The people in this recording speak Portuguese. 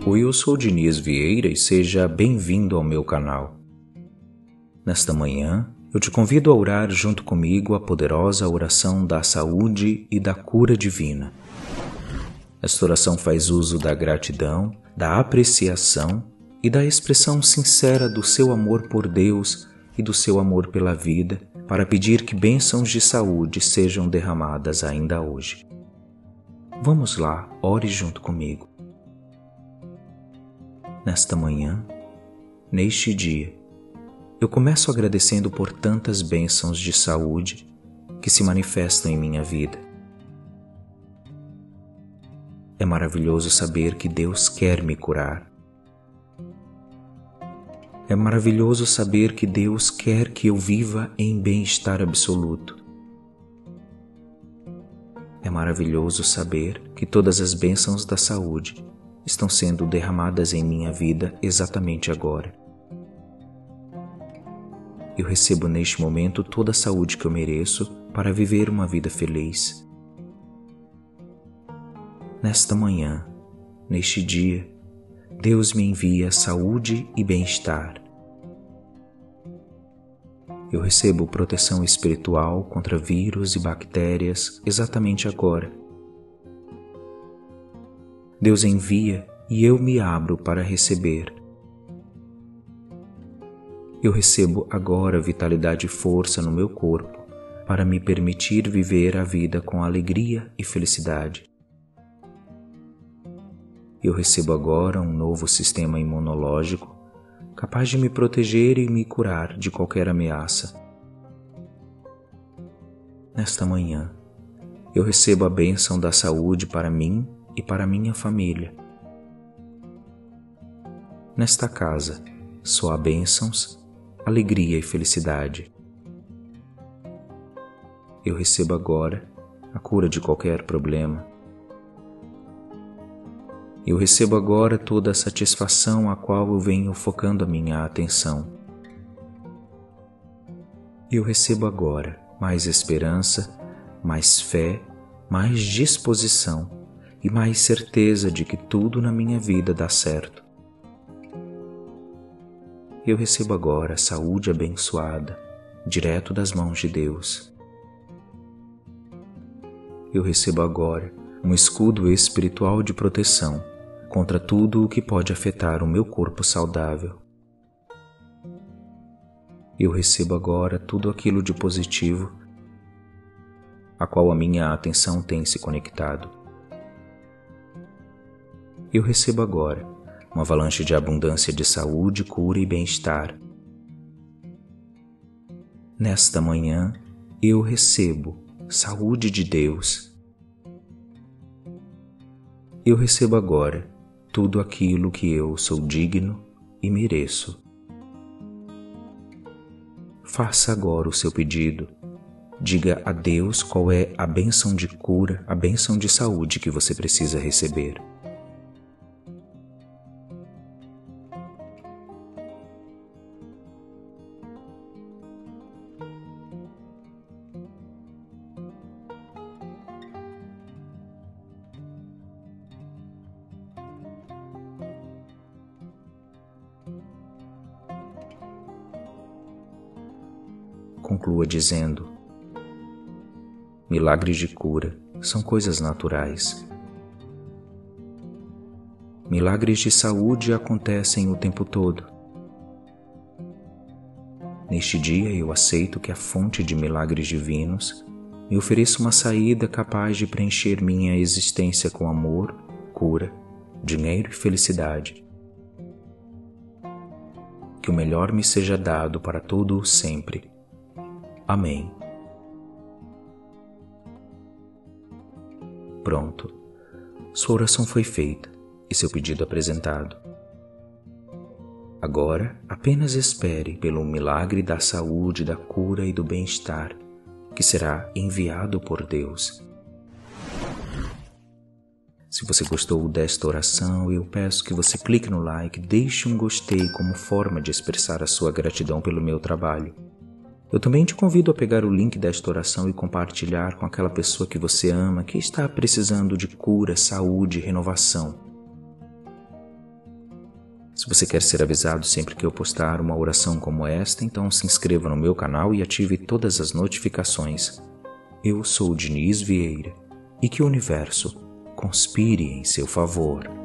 Oi, eu sou Diniz Vieira e seja bem-vindo ao meu canal. Nesta manhã, eu te convido a orar junto comigo a poderosa oração da saúde e da cura divina. Esta oração faz uso da gratidão, da apreciação e da expressão sincera do seu amor por Deus e do seu amor pela vida para pedir que bênçãos de saúde sejam derramadas ainda hoje. Vamos lá, ore junto comigo. Nesta manhã, neste dia, eu começo agradecendo por tantas bênçãos de saúde que se manifestam em minha vida. É maravilhoso saber que Deus quer me curar. É maravilhoso saber que Deus quer que eu viva em bem-estar absoluto. É maravilhoso saber que todas as bênçãos da saúde estão sendo derramadas em minha vida exatamente agora. Eu recebo neste momento toda a saúde que eu mereço para viver uma vida feliz. Nesta manhã, neste dia, Deus me envia saúde e bem-estar. Eu recebo proteção espiritual contra vírus e bactérias exatamente agora. Deus envia e eu me abro para receber. Eu recebo agora vitalidade e força no meu corpo para me permitir viver a vida com alegria e felicidade. Eu recebo agora um novo sistema imunológico capaz de me proteger e me curar de qualquer ameaça. Nesta manhã, eu recebo a bênção da saúde para mim e para minha família. Nesta casa, só há bênçãos, alegria e felicidade. Eu recebo agora a cura de qualquer problema. Eu recebo agora toda a satisfação a qual eu venho focando a minha atenção. Eu recebo agora mais esperança, mais fé, mais disposição e mais certeza de que tudo na minha vida dá certo. Eu recebo agora saúde abençoada, direto das mãos de Deus. Eu recebo agora um escudo espiritual de proteção contra tudo o que pode afetar o meu corpo saudável. Eu recebo agora tudo aquilo de positivo a qual a minha atenção tem se conectado. Eu recebo agora uma avalanche de abundância de saúde, cura e bem-estar. Nesta manhã, eu recebo saúde de Deus. Eu recebo agora tudo aquilo que eu sou digno e mereço. Faça agora o seu pedido. Diga a Deus qual é a bênção de cura, a bênção de saúde que você precisa receber. Conclua dizendo: milagres de cura são coisas naturais. Milagres de saúde acontecem o tempo todo. Neste dia eu aceito que a fonte de milagres divinos me ofereça uma saída capaz de preencher minha existência com amor, cura, dinheiro e felicidade. Que o melhor me seja dado para todo o sempre. Amém. Pronto. Sua oração foi feita e seu pedido apresentado. Agora, apenas espere pelo milagre da saúde, da cura e do bem-estar que será enviado por Deus. Se você gostou desta oração, eu peço que você clique no like, deixe um gostei como forma de expressar a sua gratidão pelo meu trabalho. Eu também te convido a pegar o link desta oração e compartilhar com aquela pessoa que você ama, que está precisando de cura, saúde e renovação. Se você quer ser avisado sempre que eu postar uma oração como esta, então se inscreva no meu canal e ative todas as notificações. Eu sou Diniz Vieira e que o universo conspire em seu favor.